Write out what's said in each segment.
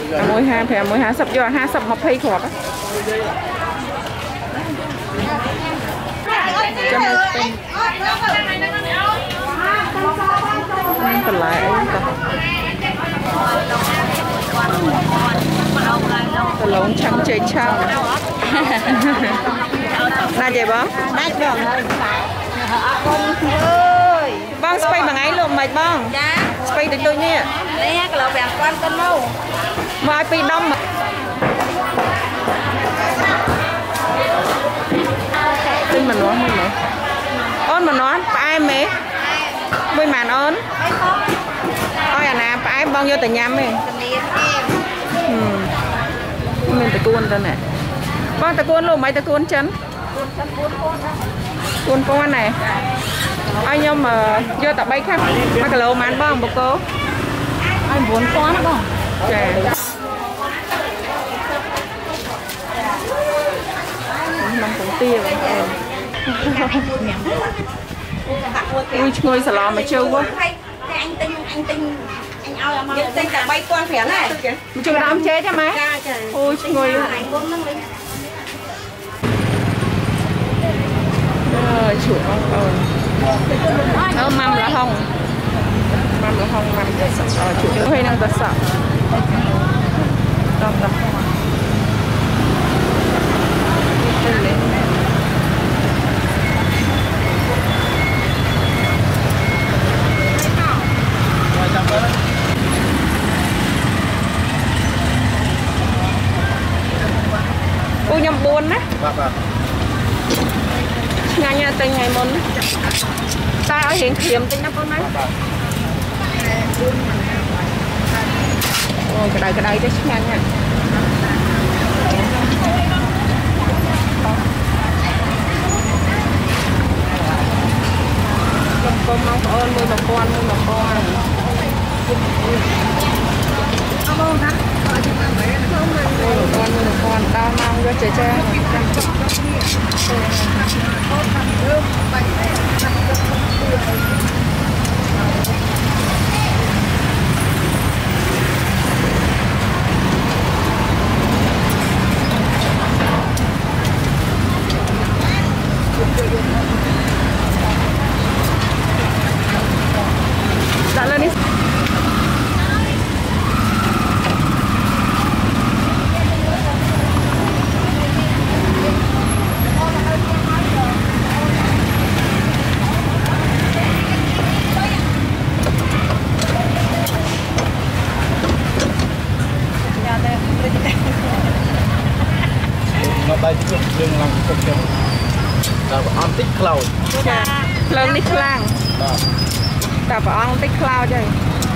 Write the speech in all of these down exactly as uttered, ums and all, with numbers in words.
มวยห้าแผ่มวยห้าสับยอห้าสับมาเพย์ขอบจะไม่เป็นเป็นไรต่อตลงช่างใจช่างน่าใจบ้างน่าใจบ้างบ้างสไปbằng ấy luôn màyบ้างสไปtừ tôi nhé lấy cái lẩu vàng quan cân đâu mà ai bị đâm mà tin mình nói mình nói ôn mà nói ai mẹ với màn ôn ôi à nè ai bao nhiêu từ nhắm ấy mình từ cuốn tên này con từ cuốn luôn mấy từ cuốn chân cuốn con này ai nhưng mà vô tập bay khác mà cái lô màn bông bố cô ai muốn con đó bông chè nằm cũng tia vậy em ui ngồi xà lò mà trâu quá anh tinh anh tinh anh ao là mà tinh cả bay con phèn này chụp đám chế cho mấy ui ngồi rồi chủ ơi ờ mắm là hồng mắm là hồng mắm để sợ ờ chủ hơi năng ta sợ đọc đọc ui nhầm buồn á ngày nhà tình ngày môn ta ở hiện thiểm tình nó con mấy ôi cái đây cái đây chắc nhanh nha con mong ơn nuôi một con nuôi một con nuôi một con nuôi một con tao mong cho trẻ trẻ đã lên đi đây chứ đừng làm cái chuyện là on tích cloud lên đi clang ta phải on tích cloud chơi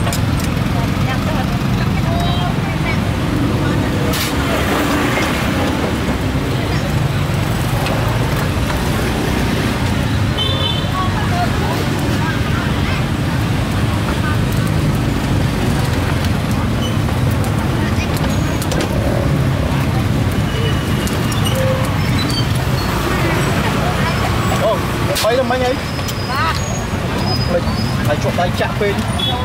mấy lắm mấy ấy phải chụp tay chạm bên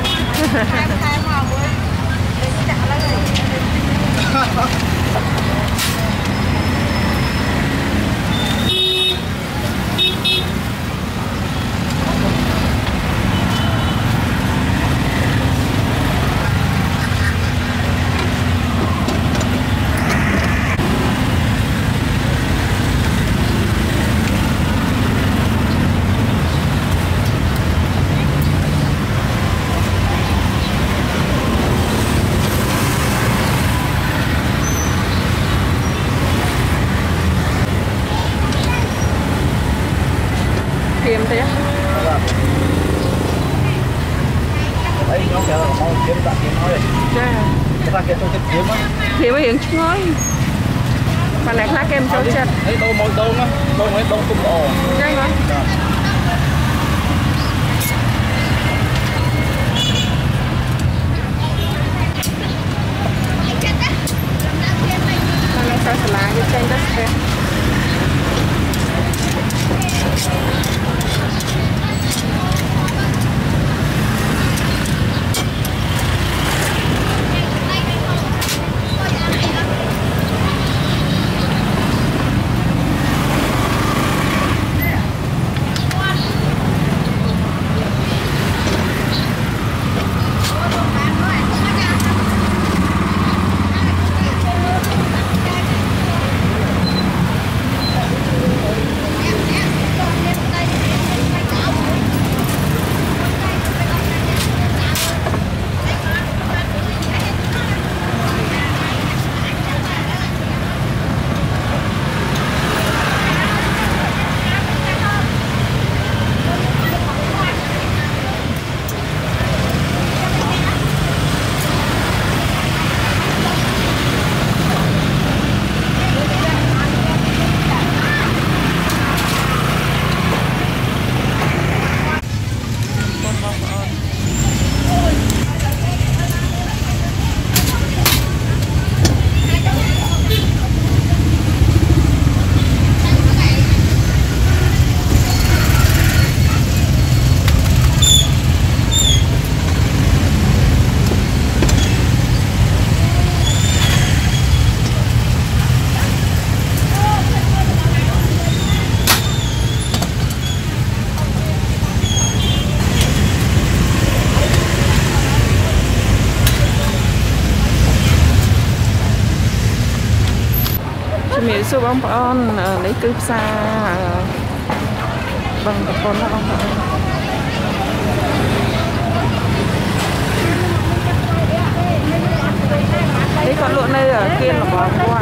kiếm thế đấy nó kêu là mau kiếm bạn kiếm nói đây cái ta kiếm tôi kiếm kiếm á kiếm mới hiện nói mà này khác kem cho chặt đấy đâu mồi đâu á đâu mấy đâu cũng ồ nhanh quá này sao salad cái chanh đất kìa សួរបងប្អូននេះគឺផ្សារបឹងកំពតណាបងប្អូននេះគាត់លក់នៅគៀនរបស់គាត់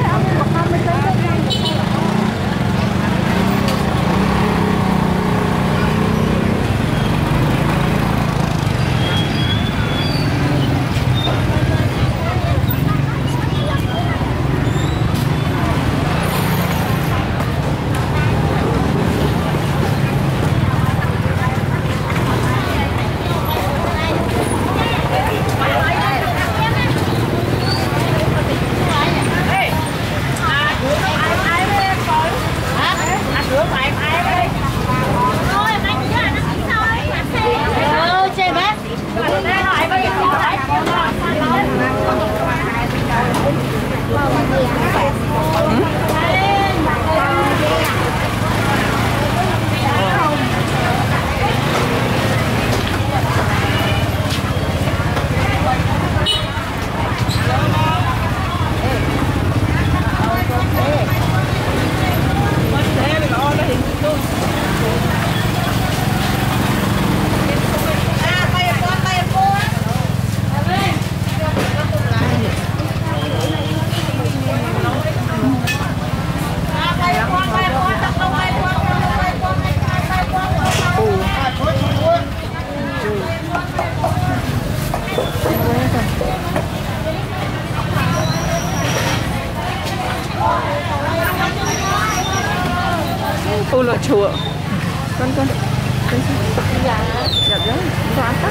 ปูlợn chùa con con dạ dạ dạ quá ta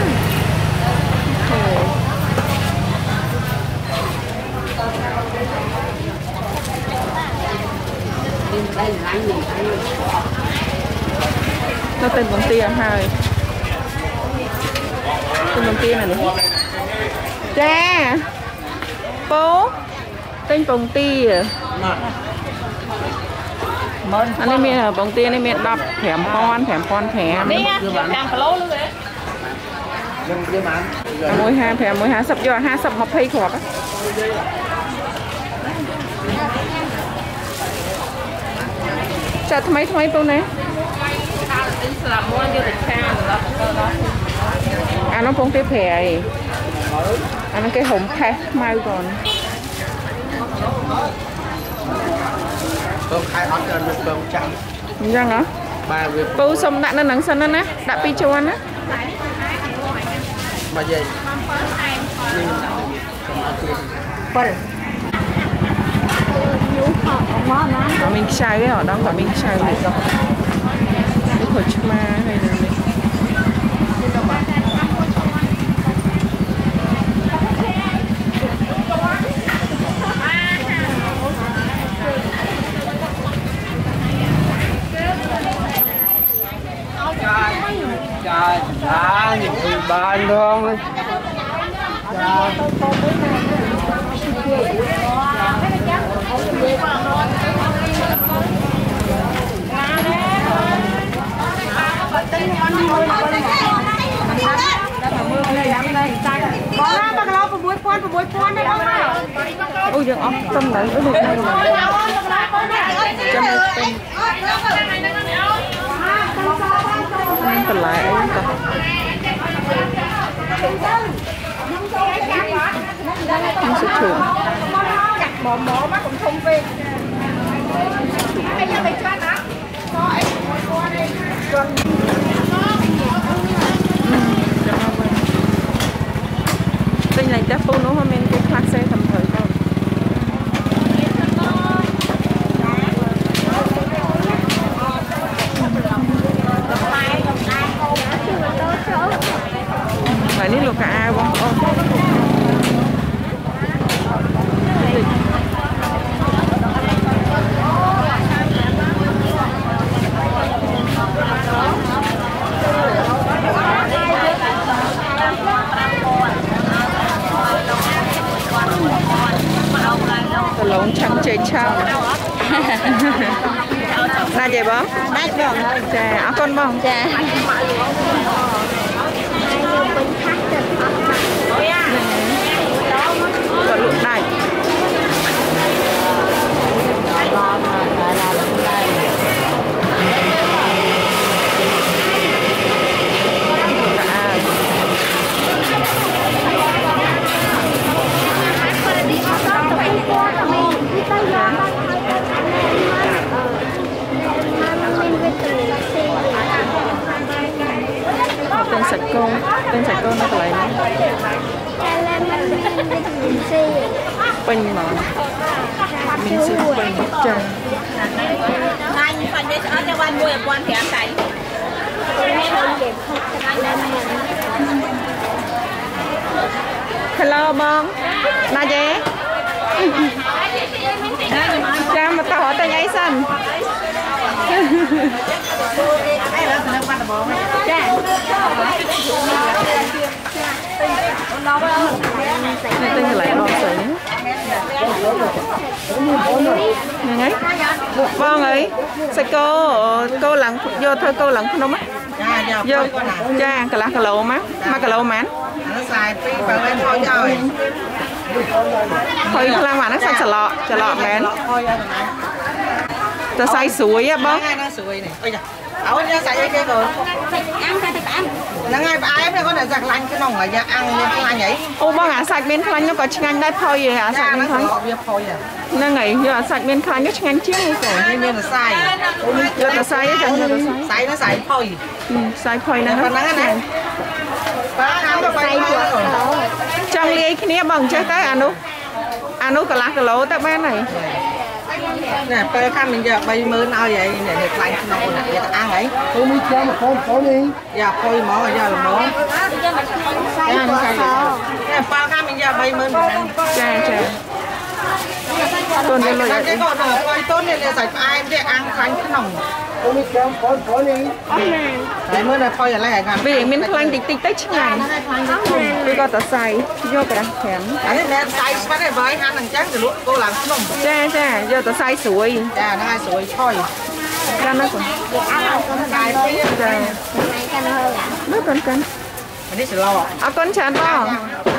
nó tên bằng tiền hai tên bằng tiền này nữa cha bố tên bằng tiền anh em miền ở bóng tiên em miền đập thèm con thèm con thèm môi hà thèm môi hà sập giò hà sập mập hay khọt á chặt mấy mấy câu này à nó cũng cái phèn à nó cái hồng khe mai còn cơm khai ớt là nước cơm trắng răng hả bố xong đạn nó nắng sân đó nè đã pi cho ăn á mà gì có mình sai cái ở đó có mình sai cái khẩu chma hay là trời đã những người bạn luôn ôi giời ơi tâm lại cái được này chân này còn lại ấy không sự trưởng bỏ mỏ mắt cũng không về bây giờ mình cho nó bên này đã phun nó hôm nay cái class xe tầm thời thôi phải đi lục cả ai không lộn trắng chơi trăng là vậy bóng bác bông chà ở con bông chà còn lụt này tên sạch cô nó lại bình mà mình sẽ bình trời anh phần đây ở cho quan mua quan thẻ này hello bông na dé cha mà tao hỏi tên ấy xanh này tên lại bông sợi này bông ấy sao cô cô lặng vô thôi cô lặng không á vô cha cả lá cả lẩu má má cả lẩu mán thôi lang mà nó xanh xà lọ xà lọ mén ta xay suối á bông áo nhá xài cái rồi ăn cái ăn là ngay bà em này có thể giặt lạnh cái nòng ở nhà ăn như cái nhảy ô bông à sạch bên khăn nó có chanh đai phơi gì hả sạch bên khăn nó ngày giờ sạch bên khăn nó chanh chiếc như rồi nên nên là xài giờ ta xay á chẳng giờ ta xài nó xài phơi xay phơi nó còn nắng này trong ly cái này bằng chơi tới anh ú anh ú cả lá cả lỗ tới bên này nè bây giờ mình giờ bay mưa nào vậy để được lạnh nó này để ăn ấy tôi mới cho mà con có đi giờ phơi mỏ giờ là mỏ nè bao khăn mình giờ bay mưa cha cha con đây là cái con là quay tốt nên là sạch ai để ăn lạnh cái nòng tôi mới cho con có đi đấy mới là phơi lại gần vì mình khăn tích tích tích ngày vì có tờ xay vô cái đằng thèm đấy nè xay bắt để với ăn thằng trắng từ lúc cô làm cái nòng cha cha vô tờ xay suối cha nó hai suối phơi ra nó còn xay cha nó còn cân mình đi sửa lò à con chán bao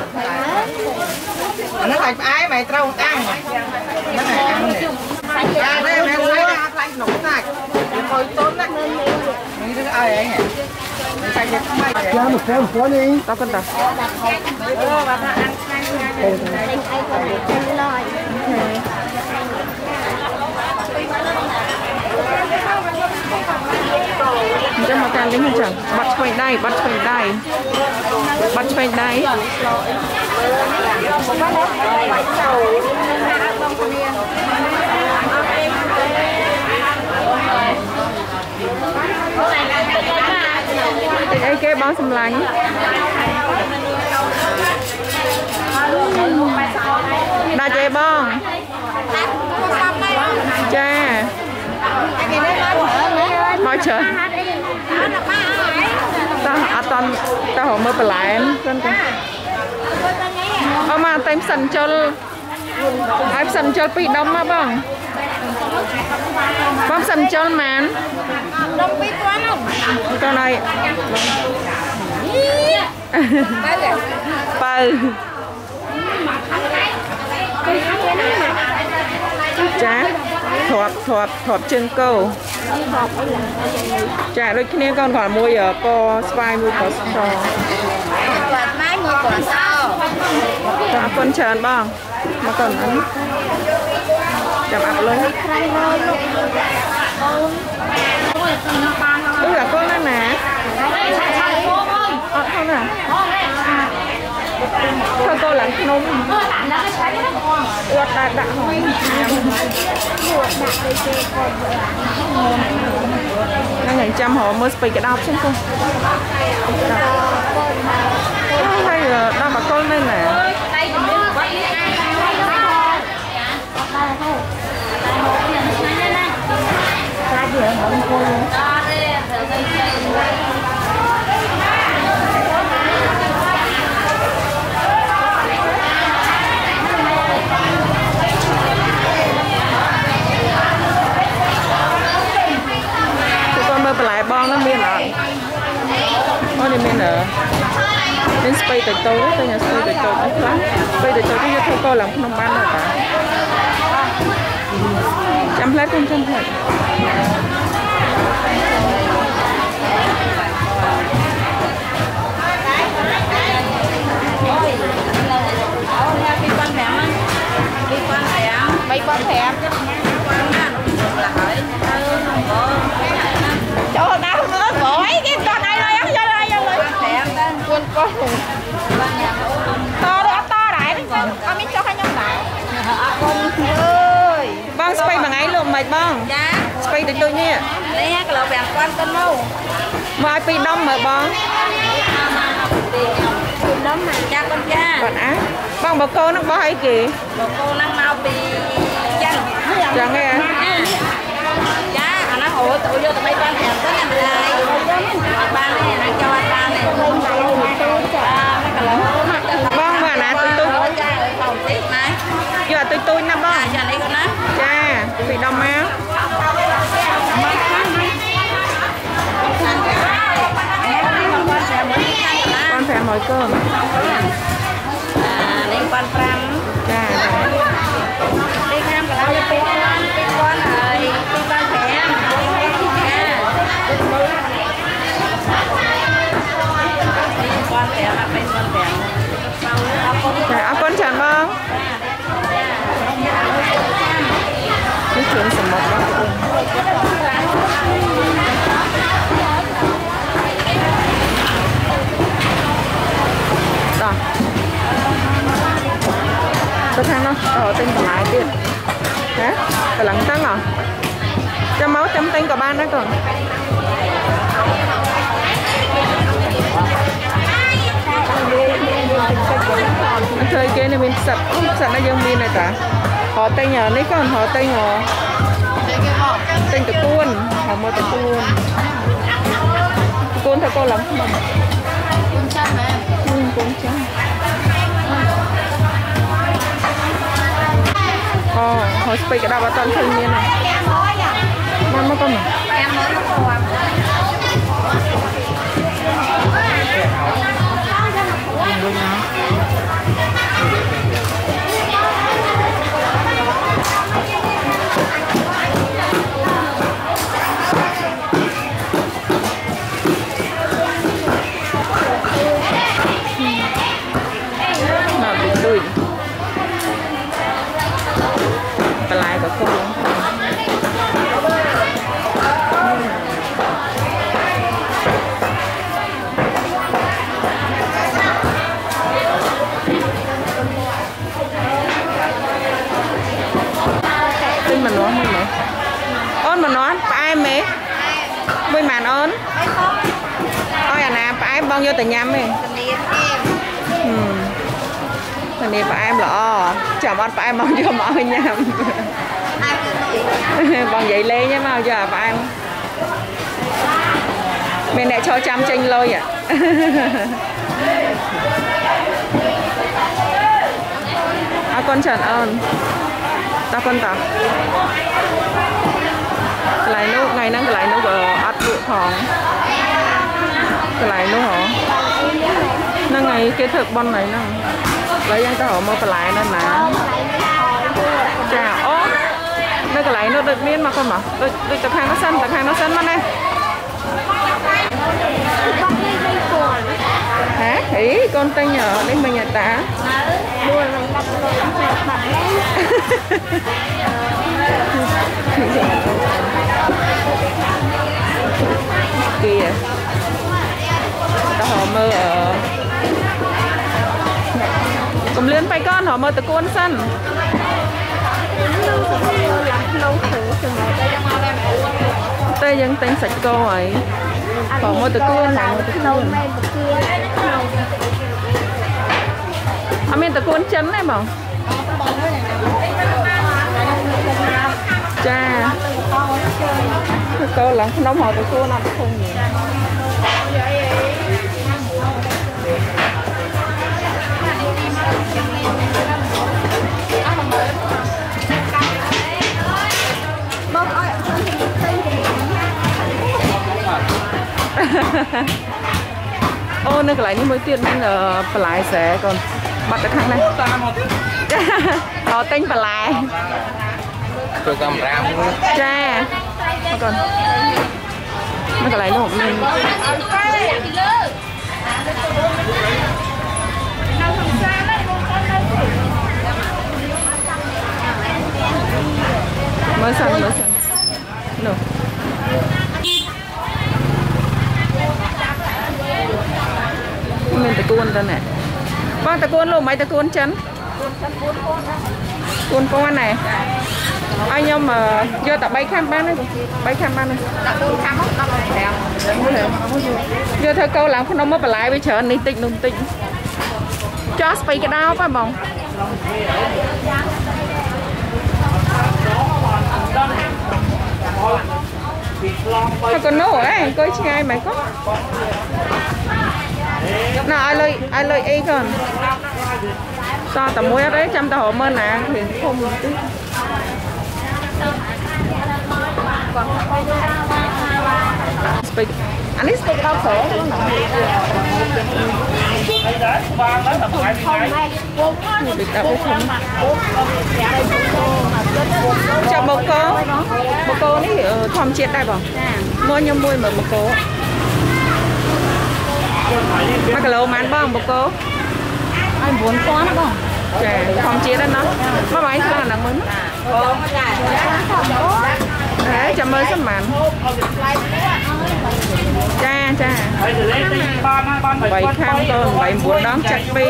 nó sạch ai mày trâu ăn nó này ăn này ra đây mày lấy ra lạnh nổ này thôi tốt đấy mình cứ ai ấy nhỉ sạch được không mày cho mà con có đi tao con tao cho mà càng đến chẳng bắt quay đây bắt quay đây bắt quay đây ấy cái bóng xâm lánh đa chơi bong cha thôi chờ ta à toàn ta họ mới lại em con con mà tem sần cho ai sần cho bị đông á bong bong sần cho màn đông biết quá không con này bơ chá thọp thọp thọp chân câu chả đôi khi con còn mua ở co spy mua có sò mai mua có sao chả con chờn bong mà còn ăn chả ập luôn tức là con này nè ờ không nè thôi cô làm nông ướt đã đã hỏi nó ngày trăm họ mới speak cái đọc chứ cô hay là đọc mà con nên nè con lại bon nó miên ở ôi này miên ở nên spray từ tối đó nhà spray từ tối nó lắm spray từ tối cái thôi cô làm không bán rồi cả trăm lát con trăm lát mấy con thèm chỗ ta không có gỏi cái con này rồi ăn cho đây rồi thèm quân con to đó to đại con con biết cho hai nhóm đại con ơi băng spray bằng ấy luôn mày băng spray từ tôi nha đây ha cái lẩu vàng con cân đâu mai pi đông mà băng đấm mà cha con cha còn á băng bà cô nó bao hay kì bà cô năng mau bị chân chẳng nghe cha nó hổ tụi vô tụi bay con thèm có làm lại ba này nó cho ba này băng mà nè tôi tôi giờ tôi tôi nè băng cha bị đông máu con phải mồi cơm à lên con pram cha đi ham cả lao đi con đi con rồi đi con thẻ con thẻ mà bên con thẻ cha áo con chẳng băng cái chuyện sầm mật đó rồi tôi thang nó ở tên còn lại tiền hả phải lắng tăng à cho máu chấm tên của ban đó còn chơi kia này mình sạch sạch nó dân miền này cả họ tên nhờ lấy con họ tên họ tên từ cuốn họ mua từ cuốn cuốn theo cô lắm cuốn chăn này cuốn chăn ờ họ speak cái đào vào toàn thân miền này món mà con mà em mới lại của cô tin mình nói mình ôn mình nói ai mẹ với màn ôn ôi à nè phải bông vô từ nhâm đi thằng này phải em lọ chồng anh phải em mong cho mọi nhầm bằng vậy lên nhé mau giờ phải em mình lại cho trăm tranh lôi à à con trần ơn ta con ta lại nước ngày nắng lại nước ở ắt vụ phòng lại nước hả nó ngày kết thực bon này nè lấy anh ta họ mua phải lại nên là chà ô nó cái lại nó được miên mà con mà được được tập hàng nó xanh tập hàng nó xanh mà này hả ý con tay nhỏ đến bên nhà ta kìa ta họ mơ ở cùng liên phải con họ mơ từ con xanh tây dân tên sạch cô ấy họ mơ từ con này mơ từ con à mình từ con chân này mà cha cô là nông họ từ con nào không nhỉ ô nó lại như mới tiền nên là phải lại sẽ còn bắt được khăn này họ tên phải lại tôi cầm ram cha nó còn nó lại nó một mình mới xong mới xong no. Mình กูนตัวไหนบ้านตะกูนลูกไม้ตะกูนฉันกูนป้อนไหนไอ้ยมmà vô tập bay khám bán đấy bay khám bán này vô thôi câu làm không mới lại bây giờ đi tịnh nung tịnh cho spy cái đau phải bông thôi còn nổ ấy coi ngay mày có nào ai lời ai lời y còn sao tầm muối đấy chăm tao mơ nè thì không tí anh ấy stick đau khổ cho bột cô bột cô ní thom chết đây bảo mua nhom môi mà bột cô mà cái lô mán bông bột cô anh muốn con không chè thom chết đấy nó mà mấy là nặng mướn đấy chăm ơi sắp mặn cha cha bảy khang con bảy muốn đón chặt pi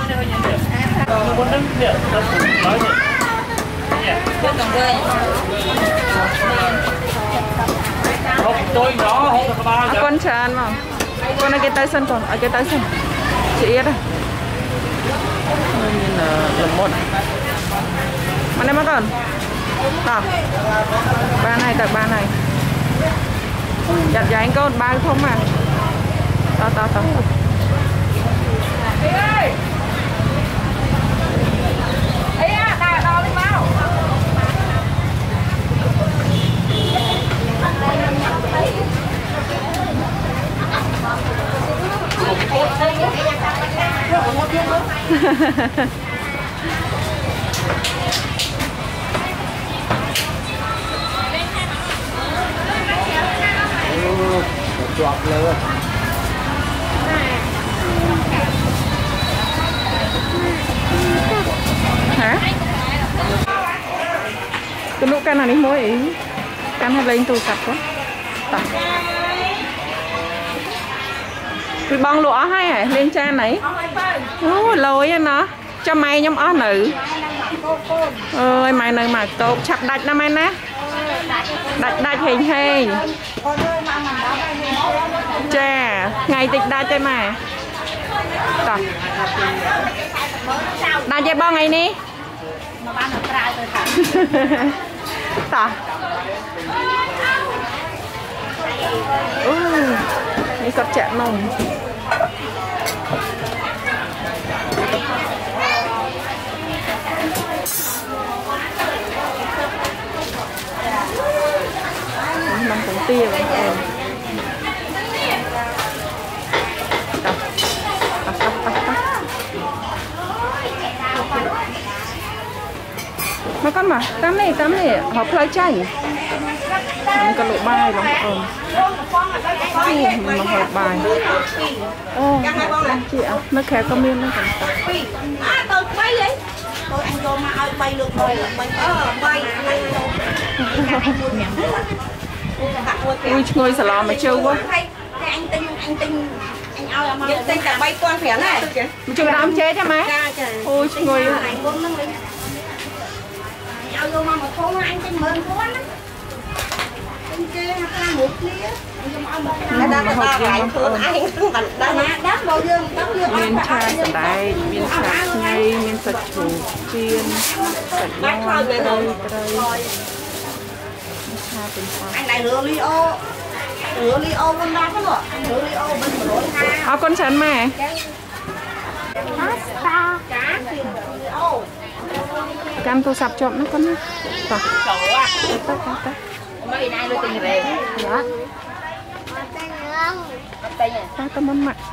con tràn mà con ở cái tay sân còn ở cái tay sân chị yết đây nhìn là một mà đây mà còn à, ba này tập ba này chặt giấy con ba không mà to to to chọt lừa hả cái nụ can này đi mỗi ý can hay lên tù sạch quá tập cái bong lụa hay hả lên cha này ôi lôi á nó cho mày nhóm ó nữ ơi mày nơi mà tốt chặt đạch năm anh á đạch đạch hình hình chà ngày tịch đạch đây mà tập đạch chơi bao ngày ní tập đi cặp chẹt nồng nằm cũng tia vậy em tập tập tập tập tập mà con mà tắm này tắm này họ play chay mình có lộ bài lắm ơn mình mà học bài ô chị ạ nó khẽ có miên nó còn tập tôi anh vô mà ao bay được rồi bay ờ bay ui ngồi xà lò mà trâu quá anh tinh anh tinh anh ao mà tinh cả bay con phèn này mà trâu đám chế cho má ui ngồi anh vô nó anh ao vô mà một thôn anh tinh mơn con á anh kia ăn một lia nó đang học riêng ơn miên cha sạch đáy miên sạch ngay miên sạch thủ chiên sạch ngon tơi tơi anh này rửa ly ô rửa ly ô bên đó rồi rửa ly ô bên lối ha áo con chắn mẹ pasta cá ô cam tô sạp chọn nó con tao tao tao mấy nay tôi tình về dạ tao tao mắm mặn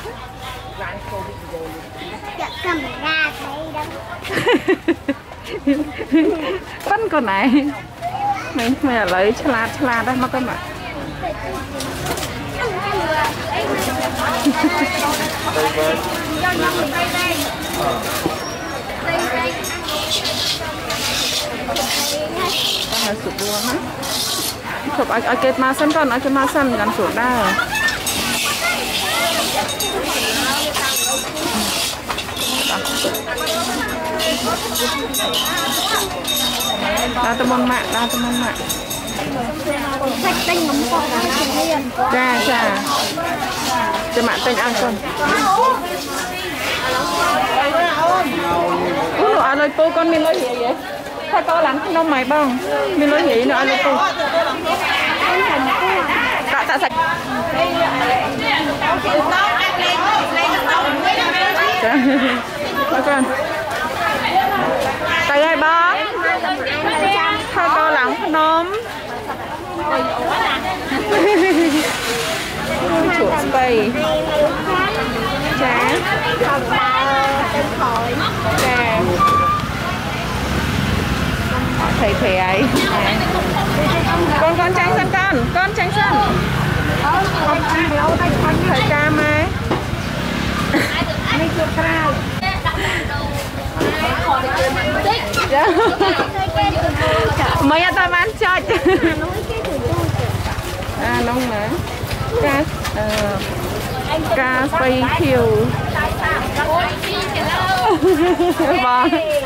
camera thấy đâu con con này mình mày lấy chla chla đó mà con bạn con là sụp buông á sụp ai ai kết ma sân con ai kết ma sân gần sụp đa đào tôm môn mạ đào tôm môn mạ khách tinh ngắm con là nó cũng hiền cha cha cho mạ tinh ăn con ủa nó ăn lời po con mình lời gì vậy thay to lắm nó mày bông mình lời gì nó ăn lời po tạ tạ sạch con tay ai bó thay to lắm nóm chuột spray chá chà thầy thầy ấy con con tránh sân con con tránh sân thầy ca mai mấy anh ta bán cho à nông mà cá cá phây thiều vâng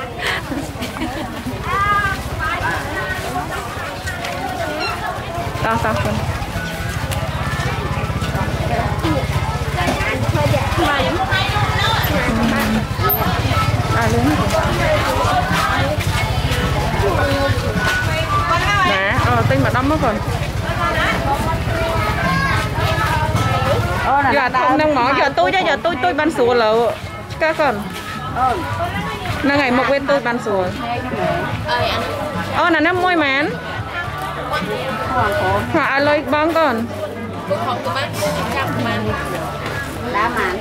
tao tao con à lớn nè ờ tinh mà đâm nó còn giờ không đang mỏ giờ tôi cho giờ tôi tôi ban sủa lẩu các con là ngày một bên tôi ban sủa ờ là nó môi mán họ lấy băng con đá màn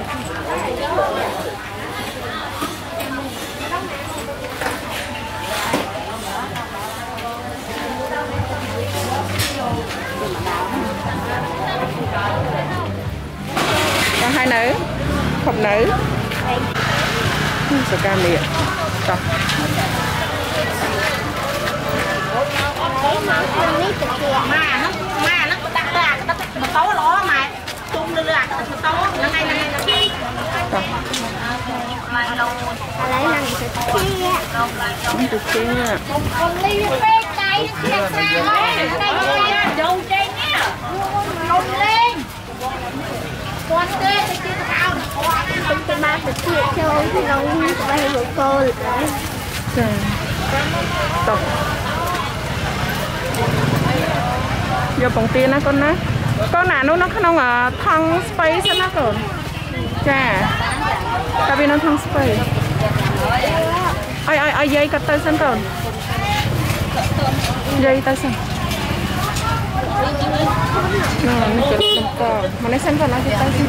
còn hai nữ không nữ sờ cam miệng rồi mà nó mà nó đặt ra nó nó tấu ló mà chung lên là nó tấu nó ngay ngay ngay lấy năng từ kia từ kia còn ly bê cây nó sao đây đây dầu trên nhá lồng lên con tê cái kia cao nó cái ba cái kia chơi thì nó bay một con tập giờ bóng tiền á con á con nào nó nó không ở thằng space nó còn chà tại vì nó thằng space ai ai ai dây cắt tay sân còn dây tay sân nó nó chật còn mà nó sân còn nó tay sân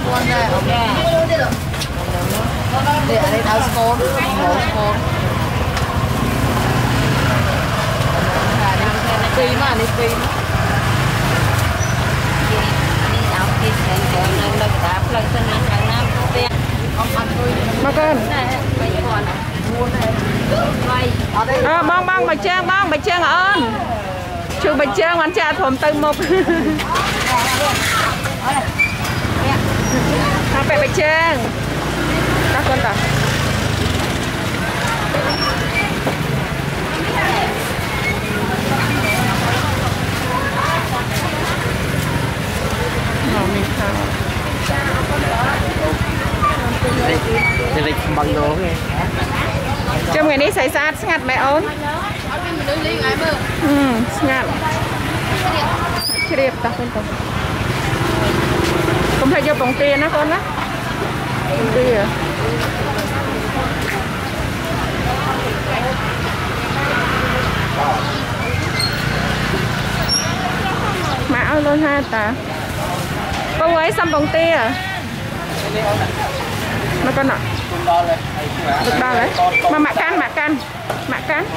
để ở đây áo scone màu scone phi mà đi phi mà con à, bong bong bạch trang bong bạch trang ơn chú bạch trang ăn cha thồm từ một à, bạch bạch trang các con ta mình thao để lịch bằng đồ nghe trong ngàyนี้ใส่สะอาดสงัดไหมโอนอืมสงัดเรียบตาคนตาผมให้เยอะปองเตียนะคนนะปองเตียมาเอาเลยhaตาcô ấy xăm bông tia nó con ạ được đo đấy mà mạ can mạ can mạ can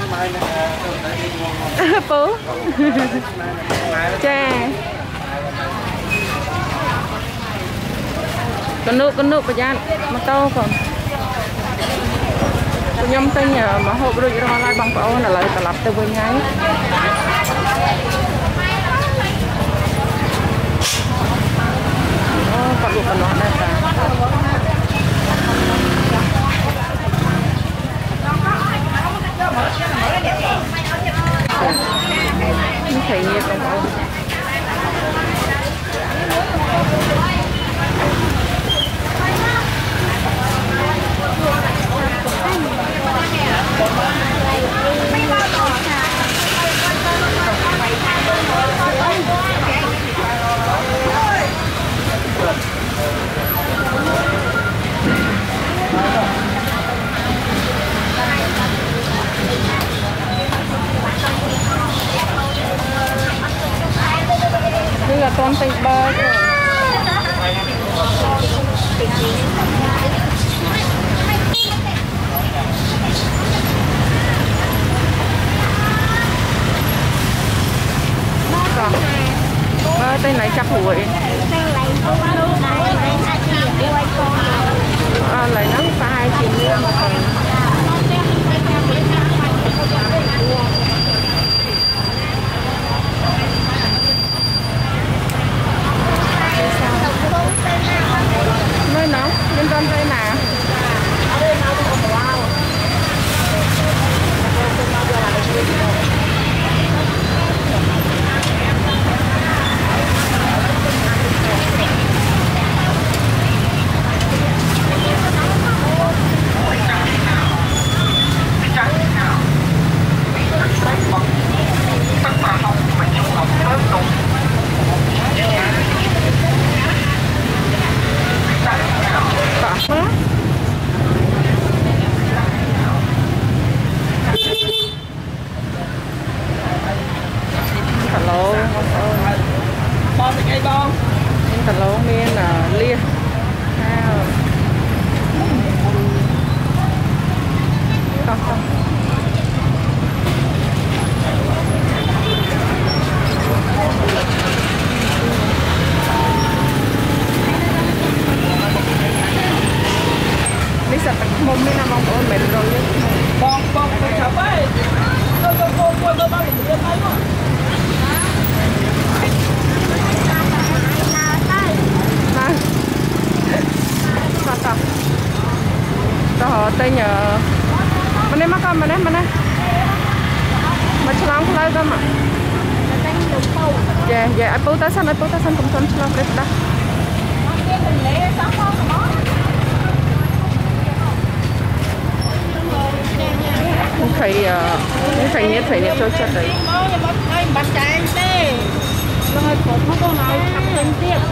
bố chà con nước con nước bây giờ mà to còn tôi nhâm tay nhờ mà hộp rồi ra lại bằng pháo là lại cả lập từ bên ngay còn được còn đây cả bơ rồi. Ờ, tên này chắc hủi. À, lấy nó phải chín mươi mà còn. Nơi nó bên trong đây nè. Tay nhờ mình đây mắc con mình đây mình đây mà chlang play cơ mà dạ dạ ai bố ta san ai bố ta san cùng con chlang play đó thầy những thầy nhất thầy nhất cho chất đấy bánh trái tê nó hơi cột nó con nào thằng tên tiếp